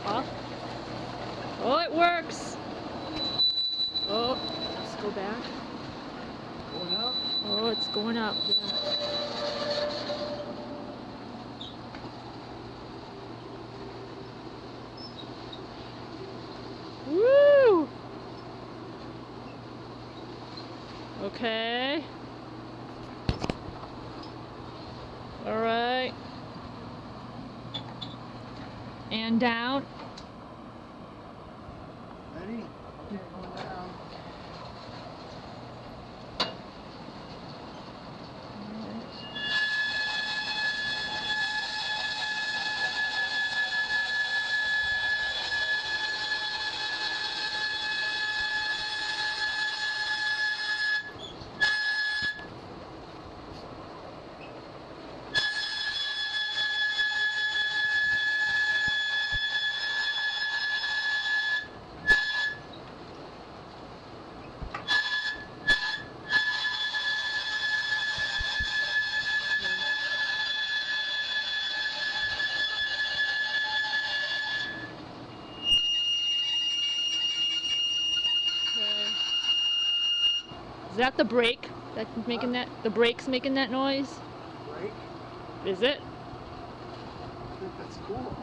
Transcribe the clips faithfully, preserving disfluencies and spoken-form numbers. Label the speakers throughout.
Speaker 1: Off. Oh, it works. Oh, let's go back.
Speaker 2: Going up?
Speaker 1: Oh, it's going up, yeah. Woo! Okay. All right. And down.
Speaker 2: Ready? Okay, going down.
Speaker 1: Is that the brake that's making that? The brake's making that noise?
Speaker 2: Brake?
Speaker 1: Is it?
Speaker 2: I think that's cool.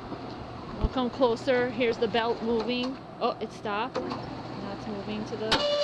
Speaker 1: We'll come closer. Here's the belt moving. Oh, it stopped. Now it's moving to the